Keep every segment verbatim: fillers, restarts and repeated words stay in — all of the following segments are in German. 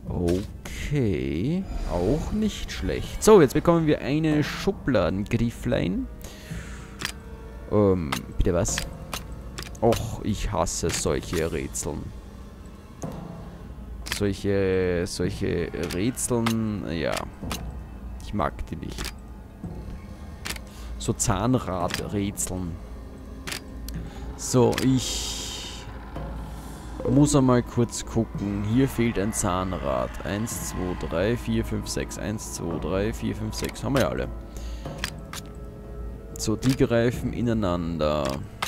Okay. Auch nicht schlecht. So, jetzt bekommen wir eine Schubladengrifflein. Ähm, bitte was? Och, ich hasse solche Rätseln. Solche, solche Rätseln, ja. Ich mag die nicht. So Zahnradrätseln. So, ich muss einmal kurz gucken. Hier fehlt ein Zahnrad. eins, zwei, drei, vier, fünf, sechs. eins, zwei, drei, vier, fünf, sechs. Haben wir ja alle. So, die greifen ineinander.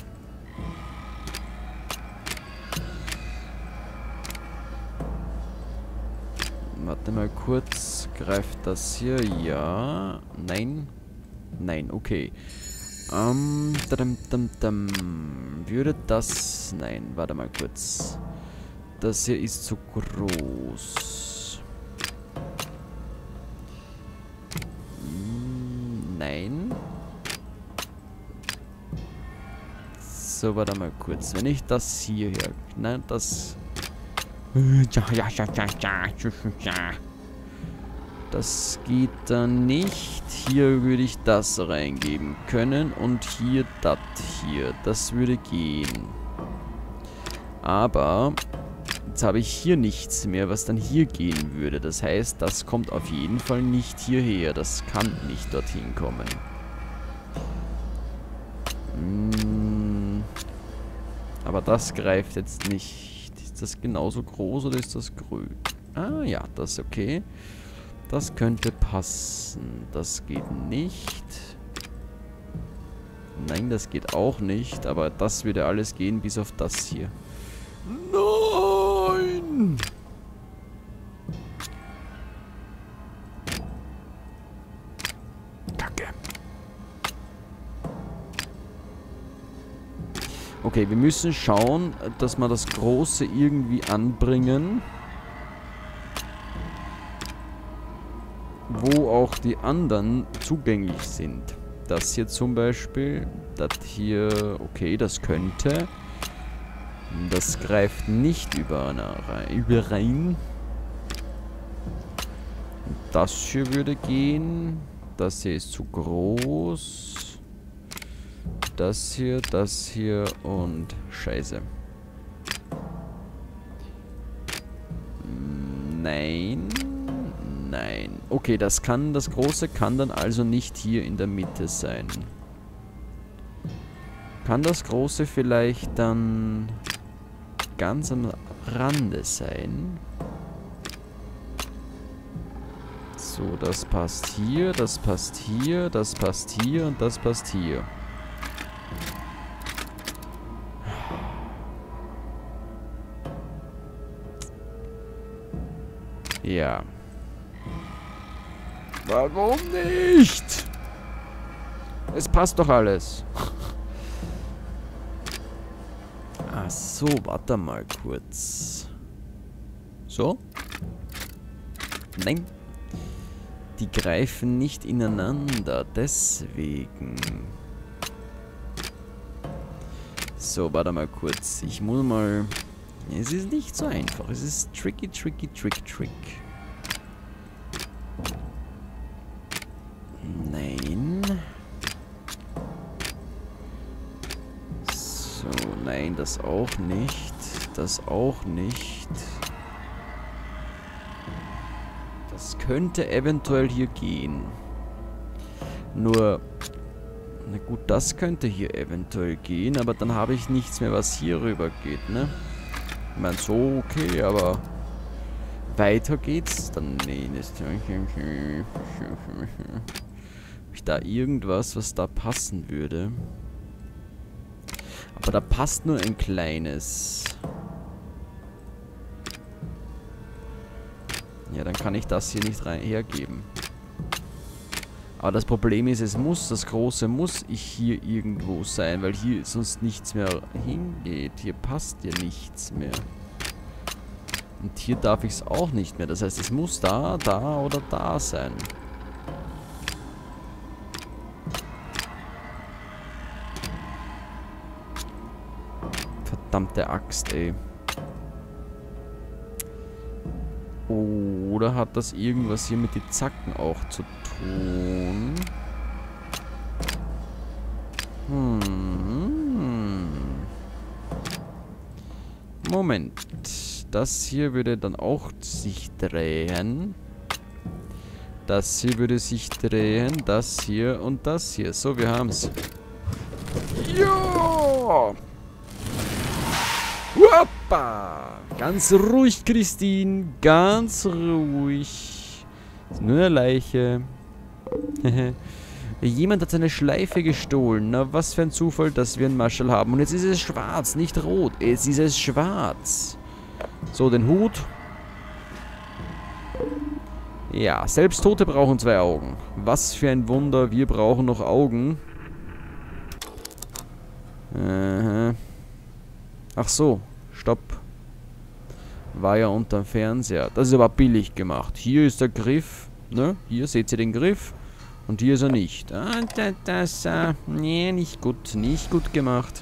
Warte mal kurz. Greift das hier? Ja. Nein. Nein, okay. Ähm, dam, dam, dam. Würde das... Nein, warte mal kurz. Das hier ist zu groß. Hm, nein. So, warte mal kurz. Wenn ich das hier her... Nein, das... Das geht dann nicht. Hier würde ich das reingeben können. Und hier das hier. Das würde gehen. Aber jetzt habe ich hier nichts mehr, was dann hier gehen würde. Das heißt, das kommt auf jeden Fall nicht hierher. Das kann nicht dorthin kommen. Hm. Aber das greift jetzt nicht. Ist das genauso groß oder ist das grün? Ah ja, das ist okay. Das könnte passen. Das geht nicht. Nein, das geht auch nicht. Aber das würde alles gehen, bis auf das hier. Nein! Kacke. Okay, wir müssen schauen, dass wir das Große irgendwie anbringen. Wo auch die anderen zugänglich sind. Das hier zum Beispiel. Das hier, okay, das könnte. Das greift nicht über rein. Das hier würde gehen. Das hier ist zu groß. Das hier, das hier und Scheiße. Nein. Nein. Okay, das kann, das Große kann dann also nicht hier in der Mitte sein. Kann das Große vielleicht dann ganz am Rande sein? So, das passt hier, das passt hier, das passt hier und das passt hier. Ja. Warum nicht? Es passt doch alles. Ach so, warte mal kurz. So? Nein. Die greifen nicht ineinander, deswegen. So, warte mal kurz. Ich muss mal... Es ist nicht so einfach. Es ist tricky, tricky, trick, trick. Nein. So, nein, das auch nicht. Das auch nicht. Das könnte eventuell hier gehen. Nur, na gut, das könnte hier eventuell gehen, aber dann habe ich nichts mehr, was hier rüber geht, ne? Ich meine, so okay, aber weiter geht's dann nicht. Habe ich da irgendwas, was da passen würde? Aber da passt nur ein kleines. Ja, dann kann ich das hier nicht rein hergeben. Aber das Problem ist, es muss, das Große muss ich hier irgendwo sein, weil hier sonst nichts mehr hingeht. Hier passt ja nichts mehr. Und hier darf ich es auch nicht mehr. Das heißt, es muss da, da oder da sein. Verdammte Axt, ey. Oder hat das irgendwas hier mit den Zacken auch zu tun? Hm. Moment. Das hier würde dann auch sich drehen. Das hier würde sich drehen. Das hier und das hier. So, wir haben es. Ja! Hoppa! Ganz ruhig, Christine. Ganz ruhig. Ist nur eine Leiche. Jemand hat seine Schleife gestohlen. Na, was für ein Zufall, dass wir einen Marschall haben. Und jetzt ist es schwarz, nicht rot. Jetzt ist es schwarz. So, den Hut. Ja, selbst Tote brauchen zwei Augen. Was für ein Wunder, wir brauchen noch Augen. Aha. Ach so, stopp. War ja unterm Fernseher. Das ist aber billig gemacht. Hier ist der Griff. Ne? Hier seht ihr den Griff. Und hier ist er nicht. Ah, das, das, äh, nee, nicht gut. Nicht gut gemacht.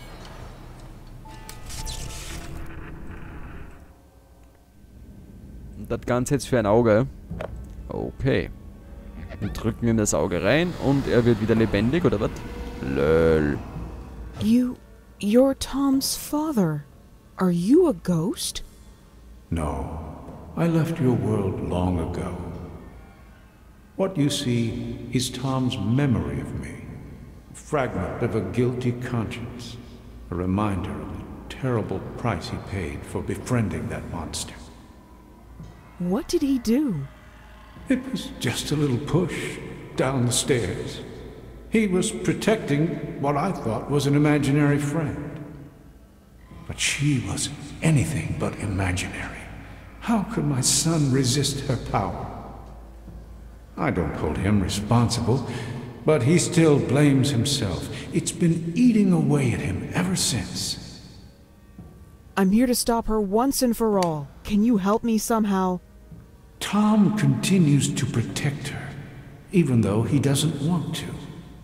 Und das Ganze jetzt für ein Auge. Okay. Dann drücken wir ihm das Auge rein und er wird wieder lebendig, oder was? Lol. You... you're Tom's father. Are you a ghost? No. I left your world long ago. What you see is Tom's memory of me. A fragment of a guilty conscience. A reminder of the terrible price he paid for befriending that monster. What did he do? It was just a little push down the stairs. He was protecting what I thought was an imaginary friend. But she was anything but imaginary. How could my son resist her power? I don't hold him responsible, but he still blames himself. It's been eating away at him ever since. I'm here to stop her once and for all. Can you help me somehow? Tom continues to protect her, even though he doesn't want to.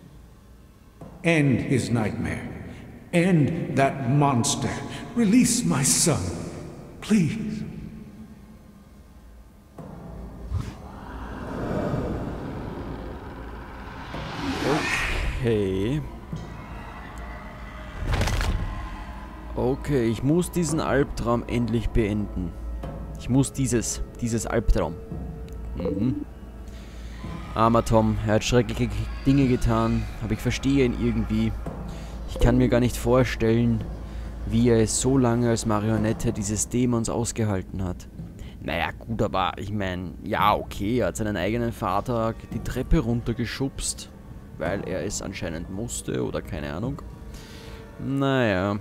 End his nightmare. End that monster. Release my son. Please. Okay. Okay, ich muss diesen Albtraum endlich beenden. Ich muss dieses, dieses Albtraum. Mhm. Armer Tom, er hat schreckliche Dinge getan, aber ich verstehe ihn irgendwie. Ich kann mir gar nicht vorstellen, wie er es so lange als Marionette dieses Dämons ausgehalten hat. Naja, gut, aber ich meine, ja, okay, er hat seinen eigenen Vater die Treppe runtergeschubst, weil er es anscheinend musste oder keine Ahnung. Naja.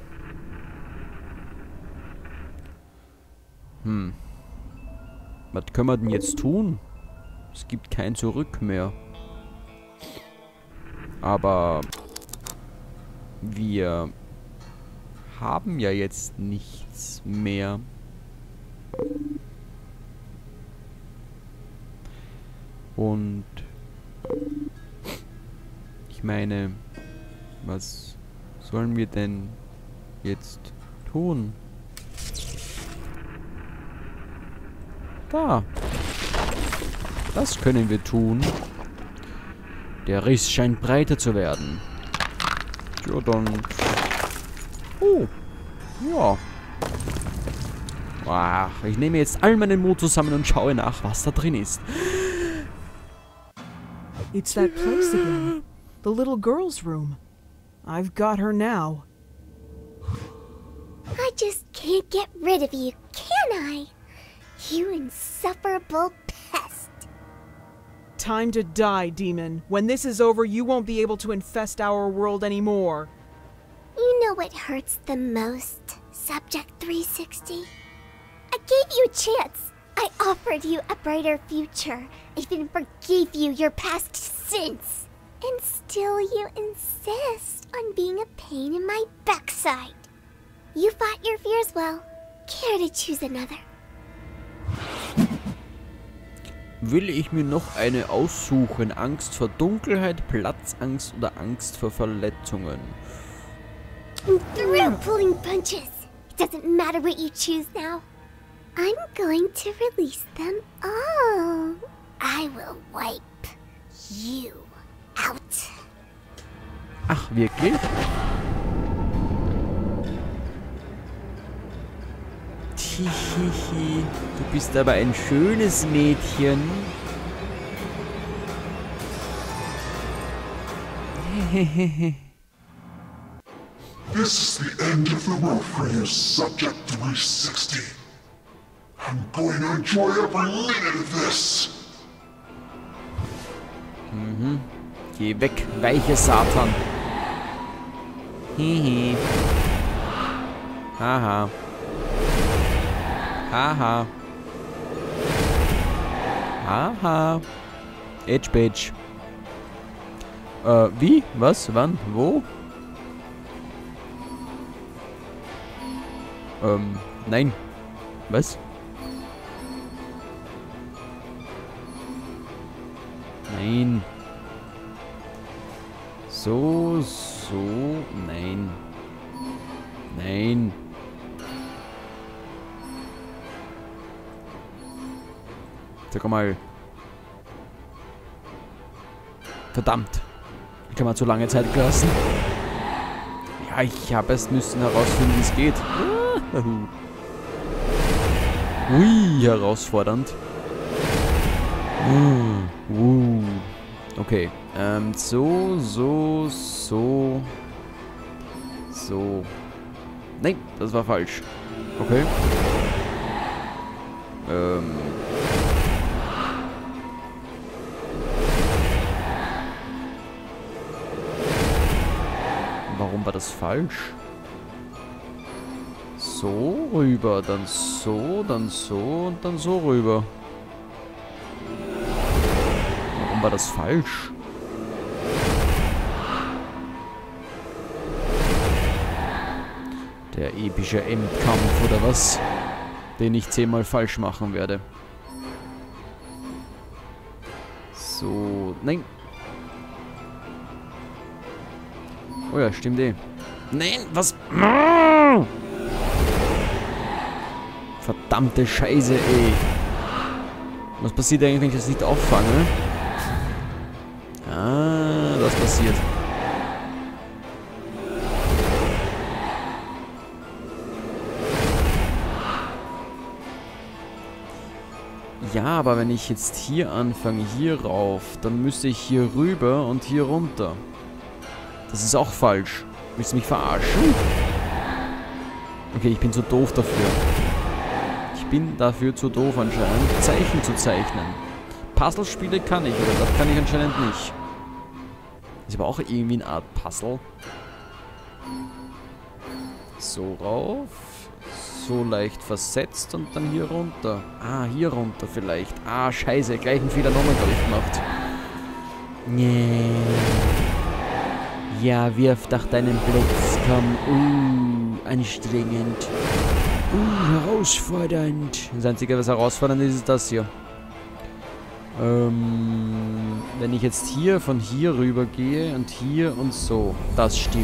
Hm. Was können wir denn jetzt tun? Es gibt kein Zurück mehr. Aber wir haben ja jetzt nichts mehr. Und ich meine, was sollen wir denn jetzt tun? Da. Das können wir tun. Der Riss scheint breiter zu werden. Ja, dann... Oh. Ja. Ach, ich nehme jetzt all meinen Mut zusammen und schaue nach, was da drin ist. It's that place again. The little girl's room. I've got her now. I just can't get rid of you, can I? You insufferable pest. Time to die, demon. When this is over, you won't be able to infest our world anymore. You know what hurts the most, Subject three sixty? I gave you a chance. I offered you a brighter future. I even forgave you your past sins. And still you insist on being a pain in my backside. You fought your fears well. Care to choose another? Will ich mir noch eine aussuchen? Angst vor Dunkelheit, Platzangst oder Angst vor Verletzungen? I'm through pulling punches. It doesn't matter what you choose now. I'm going to release them all. I will wipe you out. Ach, wirklich? Hihihi, du bist aber ein schönes Mädchen. Hehehe. This is the end of the road for you, Subject three sixty. I'm going to enjoy every minute of this. Mhm. Geh weg, weiche Satan. Hihi. Haha. Haha. Haha. Edge Badge. Äh, wie? Was? Wann? Wo? Ähm, nein. Was? Nein. So, so, nein. Nein. Sag mal. Verdammt. Ich habe mal zu lange Zeit gelassen. Ja, ich habe es müssen herausfinden, wie es geht. Ui, herausfordernd. Uh, uh. Okay. Ähm, so, so, so. So. Nein, das war falsch. Okay. Ähm. Warum war das falsch? So rüber, dann so, dann so und dann so rüber. Warum war das falsch? Der epische Endkampf oder was? Den ich zehnmal falsch machen werde. So, nein. Oh ja, stimmt eh. Nein, was? Verdammte Scheiße, ey. Was passiert eigentlich, wenn ich das nicht auffange? Ah, das passiert. Ja, aber wenn ich jetzt hier anfange, hier rauf, dann müsste ich hier rüber und hier runter. Das ist auch falsch. Willst du mich verarschen? Okay, ich bin zu doof dafür. Ich bin dafür zu doof anscheinend, Zeichen zu zeichnen. Puzzlespiele kann ich, oder das kann ich anscheinend nicht. Ist aber auch irgendwie eine Art Puzzle. So rauf. So leicht versetzt und dann hier runter. Ah, hier runter vielleicht. Ah, scheiße, gleichen Fehler nochmal, glaube ich, gemacht. Nee. Ja, wirf doch deinen Blitz, komm. Uh, anstrengend. Uh, herausfordernd. Das Einzige, was herausfordernd ist, ist das hier. Ähm, wenn ich jetzt hier von hier rüber gehe und hier und so. Das stimmt.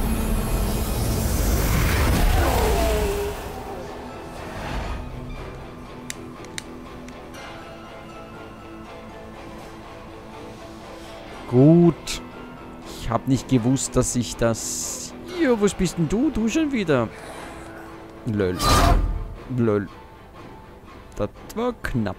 Gut. Ich habe nicht gewusst, dass ich das... Ja, was bist denn du? Du schon wieder. Lol. Lol. Das war knapp.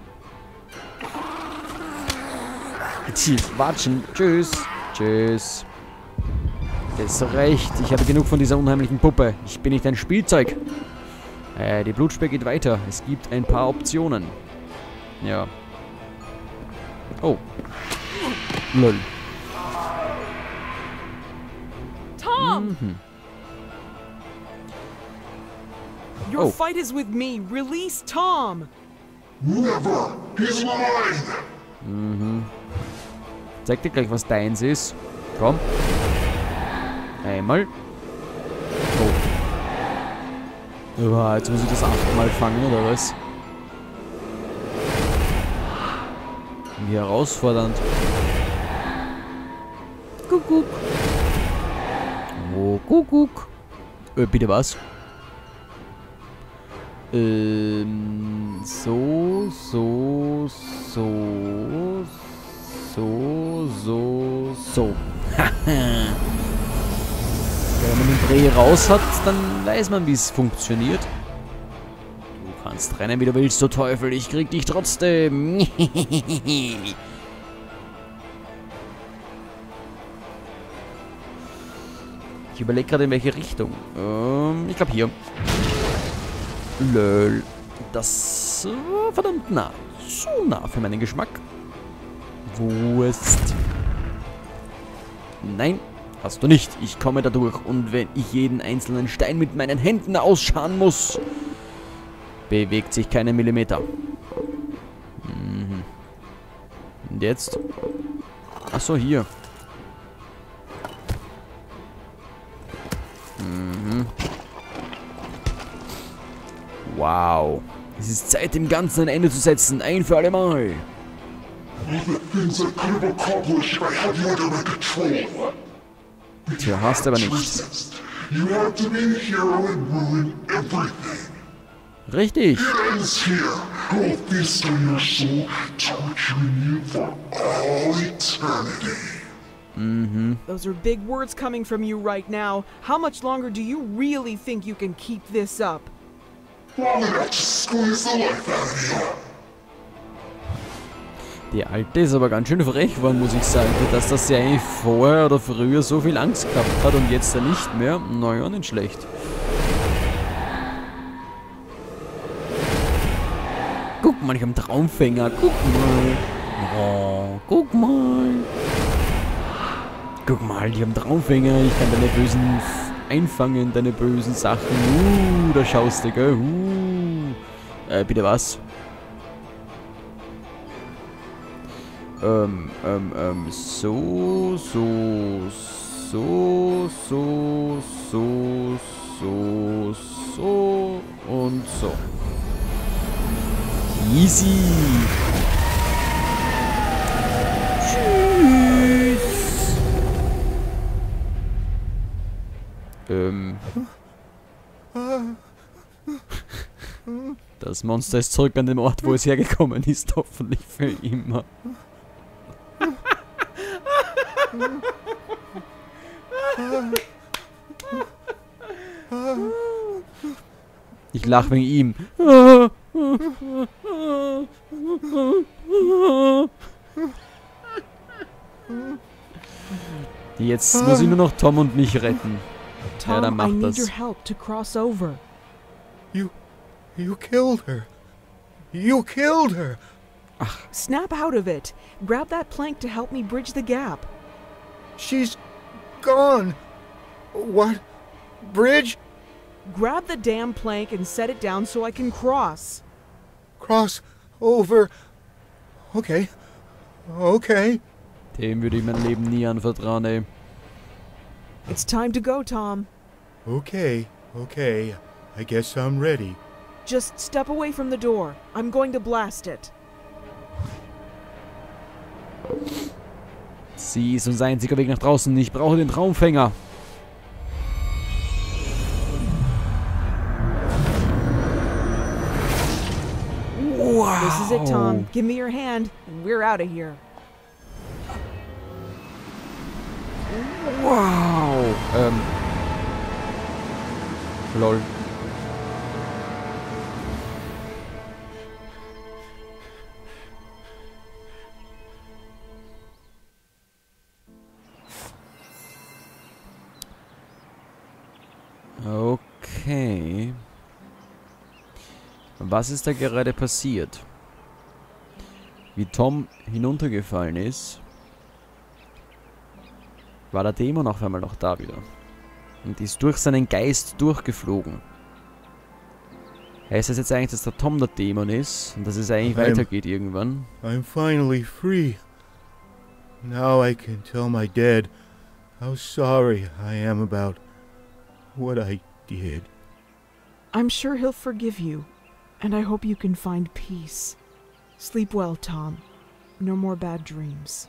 Jetzt watschen. Tschüss. Tschüss. Das reicht. Ich habe genug von dieser unheimlichen Puppe. Ich bin nicht ein Spielzeug. Äh, die Blutspur geht weiter. Es gibt ein paar Optionen. Ja. Oh. Lol. Tom! Mhm. Your Oh. fight is with me. Release Tom! Never! He's mine! Mhm. Zeig dir gleich, was deins ist. Komm. Einmal. Oh. Uah, jetzt muss ich das achtmal fangen, oder was? Wie herausfordernd. Kuckuck. Oh, Kuckuck. Äh, bitte was? Ähm, so, so, so, so, so, so. Wenn man den Dreh raus hat, dann weiß man, wie es funktioniert. Du kannst rennen, wie du willst, du Teufel. Ich krieg dich trotzdem. Ich überlege gerade, in welche Richtung. Ähm, ich glaube hier. Lol. Das war verdammt nah. So nah für meinen Geschmack. Wurst. Nein, hast du nicht. Ich komme da durch. Und wenn ich jeden einzelnen Stein mit meinen Händen ausscharen muss, bewegt sich keinen Millimeter. Mhm. Und jetzt? Achso, hier. Mhm. Wow. Es ist Zeit, dem Ganzen ein Ende zu setzen. Ein für alle Mal. All the things I could have accomplished if I had you under my control. Tja, hast aber nicht. Resist. You have to be the hero and ruin everything. Richtig. It ends here. I will feast on your soul, torturing you for all eternity. Mhm. Those are big words coming from you right now. How much longer do you really think you can keep this up? Long enough to squeeze the life out of you. Die Alte ist aber ganz schön frech geworden, muss ich sagen. Für das, dass sie eigentlich vorher oder früher so viel Angst gehabt hat und jetzt dann nicht mehr. Naja, nicht schlecht. Guck mal, ich hab einen Traumfänger. Guck mal. Oh, guck mal. Guck mal, ich hab einen Traumfänger. Ich kann deine bösen F einfangen, deine bösen Sachen. Uh, da schaust du, gell? Uh. Äh, bitte was? Ähm, ähm, ähm, so, so, so, so, so, so, so und so. Easy. Tschüss. Ähm. Das Monster ist zurück an den Ort, wo es hergekommen ist, hoffentlich für immer. Ich lach wegen ihm. Jetzt muss ich nur noch Tom und mich retten. Ja, dann Tom, I mach need das. your help to cross over. You... you killed her. You killed her. Snap out of it. Grab that plank to help me bridge the gap. She's gone. What? Bridge? Grab the damn plank and set it down so I can cross. Cross over. Okay. Okay. Dem würde ich mein Leben nie anvertrauen, ey. It's time to go, Tom. Okay. Okay. I guess I'm ready. Just step away from the door. I'm going to blast it. Sie ist unser einziger Weg nach draußen. Ich brauche den Traumfänger. Wow. This is it, Tom. Give me your hand, and we're out of here. Wow. Ähm. Lol. Okay. Was ist da gerade passiert? Wie Tom hinuntergefallen ist, war der Dämon auf einmal noch da wieder. Und ist durch seinen Geist durchgeflogen. Heißt das jetzt eigentlich, dass der Tom der Dämon ist und dass es eigentlich I'm- weitergeht irgendwann? I'm finally free. Now I can tell my dad how sorry I am about what I did. I'm sure he'll forgive you, and I hope you can find peace. Sleep well, Tom. No more bad dreams.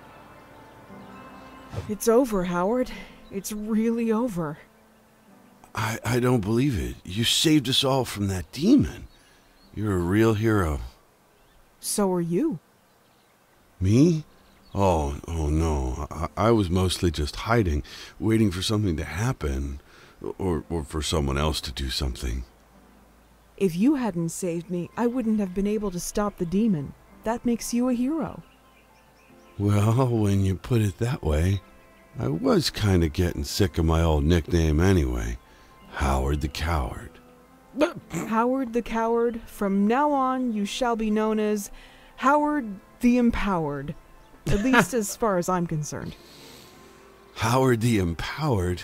It's over, Howard. It's really over. I, I don't believe it. You saved us all from that demon. You're a real hero. So are you. Me? Oh, oh no. I, I was mostly just hiding, waiting for something to happen. Or, or for someone else to do something. If you hadn't saved me, I wouldn't have been able to stop the demon. That makes you a hero. Well, when you put it that way, I was kind of getting sick of my old nickname anyway. Howard the Coward. Howard the Coward, from now on you shall be known as Howard the Empowered. At least as far as I'm concerned. Howard the Empowered?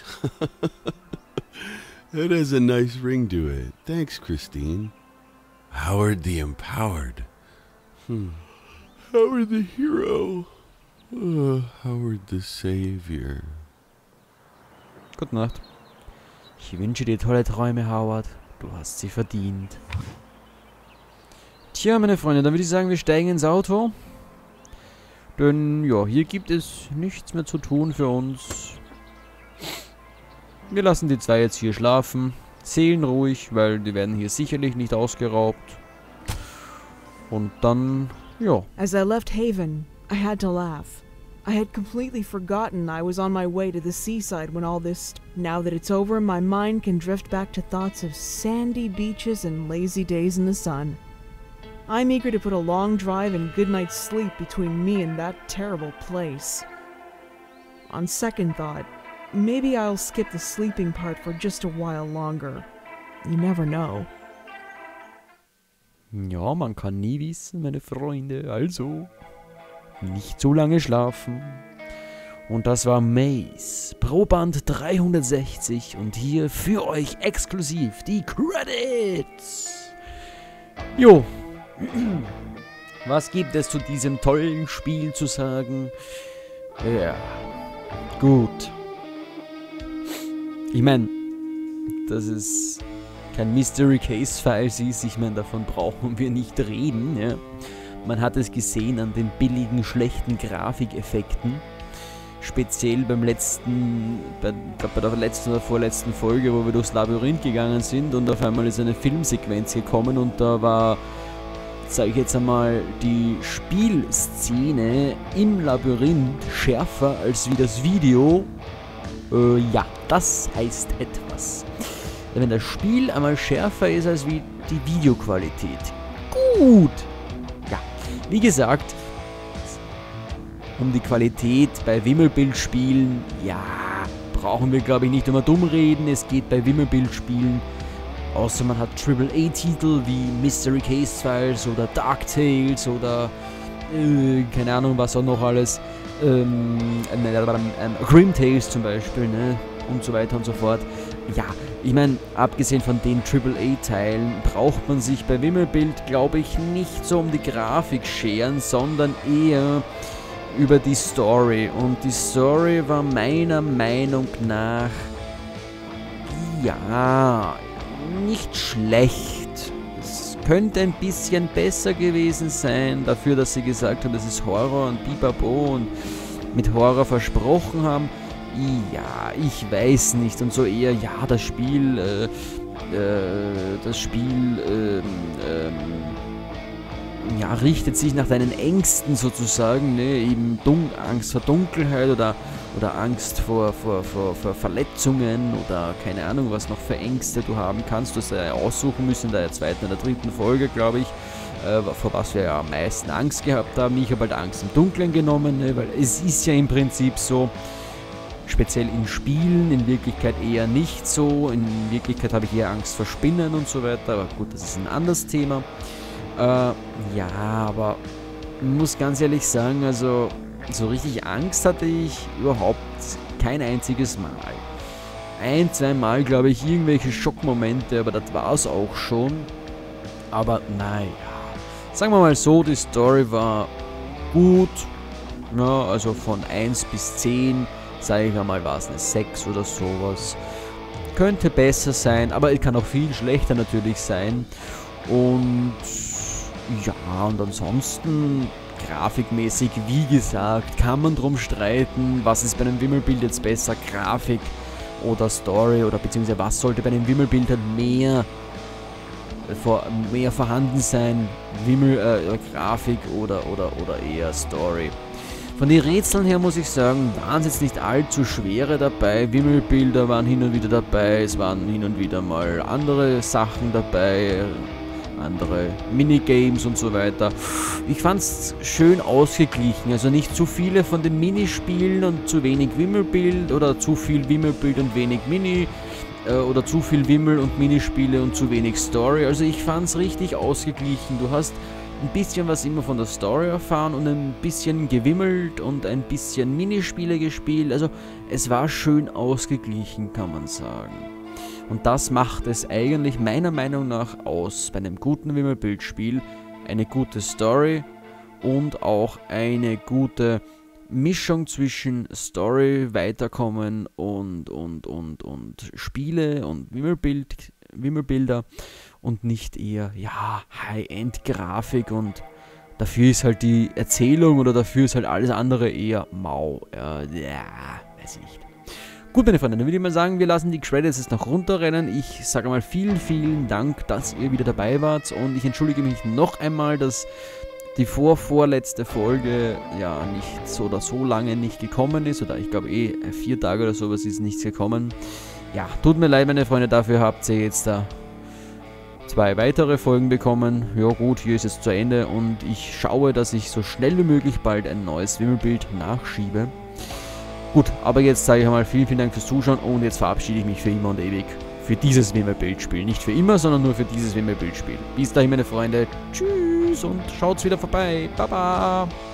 It has a nice ring to it. Thanks, Christine. Howard the Empowered. Hmm. Howard the Hero. Uh, Howard the Savior. Gute Nacht. Ich wünsche dir tolle Träume, Howard. Du hast sie verdient. Tja, meine Freunde, dann würde ich sagen, wir steigen ins Auto. Denn, ja, hier gibt es nichts mehr zu tun für uns. Wir lassen die zwei jetzt hier schlafen. Seelenruhig, weil die werden hier sicherlich nicht ausgeraubt. Und dann, ja. As I left Haven, I had to laugh. I had completely forgotten I was on my way to the seaside when all this... Now that it's over, my mind can drift back to thoughts of sandy beaches and lazy days in the sun. I'm eager to put a long drive and good night's sleep between me and that terrible place. On second thought, maybe I'll skip the sleeping part for just a while longer. You never know. Ja, man kann nie wissen, meine Freunde. Also, nicht so lange schlafen. Und das war Maze, Proband dreihundertsechzig. Und hier für euch exklusiv die Credits. Jo. Was gibt es zu diesem tollen Spiel zu sagen? Ja, gut. Ich meine, dass es kein Mystery Case Files ist, ich meine, davon brauchen wir nicht reden. Ja. Man hat es gesehen an den billigen, schlechten Grafikeffekten. Speziell beim letzten, bei, bei der letzten oder vorletzten Folge, wo wir durchs Labyrinth gegangen sind und auf einmal ist eine Filmsequenz gekommen und da war, sage ich jetzt einmal, die Spielszene im Labyrinth schärfer als wie das Video. Äh, ja, das heißt etwas. Wenn das Spiel einmal schärfer ist als wie die Videoqualität. Gut! Ja, wie gesagt, um die Qualität bei Wimmelbildspielen, ja, brauchen wir glaube ich nicht immer dumm reden. Es geht bei Wimmelbildspielen, außer man hat Triple A Titel wie Mystery Case Files oder Dark Tales oder äh, keine Ahnung was auch noch alles, ähm, äh, äh, Grim Tales zum Beispiel, ne, und so weiter und so fort. Ja, ich meine, abgesehen von den Triple A Teilen braucht man sich bei Wimmelbild, glaube ich, nicht so um die Grafik scheren, sondern eher über die Story. Und die Story war meiner Meinung nach, ja, nicht schlecht. Es könnte ein bisschen besser gewesen sein, dafür, dass sie gesagt haben, das ist Horror und Pipapo und mit Horror versprochen haben. Ja, ich weiß nicht. Und so eher, ja, das Spiel, äh, äh, das Spiel, ähm, ähm, ja, richtet sich nach deinen Ängsten sozusagen, ne, eben Dun Angst vor Dunkelheit oder, oder Angst vor, vor, vor, vor Verletzungen oder keine Ahnung, was noch für Ängste du haben kannst. Du hast ja aussuchen müssen in der zweiten oder dritten Folge, glaube ich, äh, vor was wir ja am meisten Angst gehabt haben. Ich habe halt Angst im Dunkeln genommen, ne, weil es ist ja im Prinzip so, speziell in Spielen, in Wirklichkeit eher nicht so. In Wirklichkeit habe ich eher Angst vor Spinnen und so weiter, aber gut, das ist ein anderes Thema. Äh, ja, aber ich muss ganz ehrlich sagen, also so richtig Angst hatte ich überhaupt kein einziges Mal. Ein, zwei Mal, glaube ich, irgendwelche Schockmomente, aber das war es auch schon. Aber naja, sagen wir mal so, die Story war gut, ja, also von eins bis zehn, sage ich einmal, war es eine sechs oder sowas. Könnte besser sein, aber es kann auch viel schlechter natürlich sein. Und ja, und ansonsten grafikmäßig, wie gesagt, kann man drum streiten, was ist bei einem Wimmelbild jetzt besser, Grafik oder Story oder beziehungsweise was sollte bei einem Wimmelbild halt mehr, vor, mehr vorhanden sein, Wimmel, äh, Grafik oder, oder, oder eher Story. Von den Rätseln her muss ich sagen, waren es jetzt nicht allzu schwere dabei, Wimmelbilder waren hin und wieder dabei, es waren hin und wieder mal andere Sachen dabei, andere Minigames und so weiter. Ich fand es schön ausgeglichen, also nicht zu viele von den Minispielen und zu wenig Wimmelbild oder zu viel Wimmelbild und wenig Mini äh, oder zu viel Wimmel und Minispiele und zu wenig Story. Also ich fand es richtig ausgeglichen. Du hast ein bisschen was immer von der Story erfahren und ein bisschen gewimmelt und ein bisschen Minispiele gespielt. Also es war schön ausgeglichen, kann man sagen. Und das macht es eigentlich meiner Meinung nach aus bei einem guten Wimmelbildspiel. Eine gute Story und auch eine gute Mischung zwischen Story, Weiterkommen und, und, und, und Spiele und Wimmelbild, Wimmelbilder und nicht eher, ja, High-End-Grafik und dafür ist halt die Erzählung oder dafür ist halt alles andere eher mau. Ja, ja weiß ich nicht. Gut, meine Freunde, dann würde ich mal sagen, wir lassen die Credits jetzt noch runterrennen. Ich sage mal vielen, vielen Dank, dass ihr wieder dabei wart und ich entschuldige mich noch einmal, dass die vorvorletzte Folge ja nicht so oder so lange nicht gekommen ist oder ich glaube eh vier Tage oder sowas ist nichts gekommen. Ja, tut mir leid, meine Freunde, dafür habt ihr jetzt da zwei weitere Folgen bekommen. Ja gut, hier ist es zu Ende und ich schaue, dass ich so schnell wie möglich bald ein neues Wimmelbild nachschiebe. Gut, aber jetzt sage ich einmal vielen, vielen Dank fürs Zuschauen und jetzt verabschiede ich mich für immer und ewig für dieses Wimmelbildspiel. Nicht für immer, sondern nur für dieses Wimmelbildspiel. Bis dahin, meine Freunde. Tschüss und schaut's wieder vorbei. Baba.